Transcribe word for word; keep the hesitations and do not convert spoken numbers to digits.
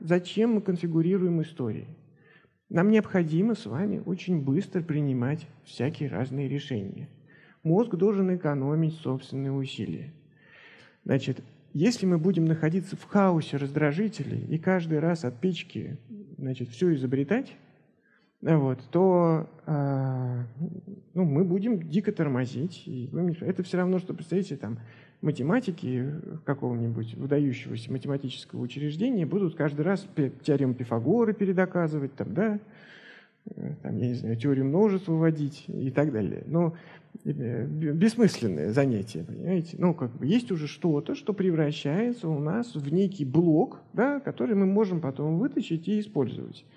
зачем мы конфигурируем истории? Нам необходимо с вами очень быстро принимать всякие разные решения. Мозг должен экономить собственные усилия. Значит, если мы будем находиться в хаосе раздражителей и каждый раз от печки, значит, все изобретать, вот, то э, ну, мы будем дико тормозить. И это все равно, что, представьте, там, математики какого-нибудь выдающегося математического учреждения будут каждый раз теорему Пифагора передоказывать, там, да, там, я не знаю, теорию множеств выводить и так далее. Но бессмысленное занятие, понимаете? Ну, как бы есть уже что-то, что превращается у нас в некий блок, да, который мы можем потом вытащить и использовать.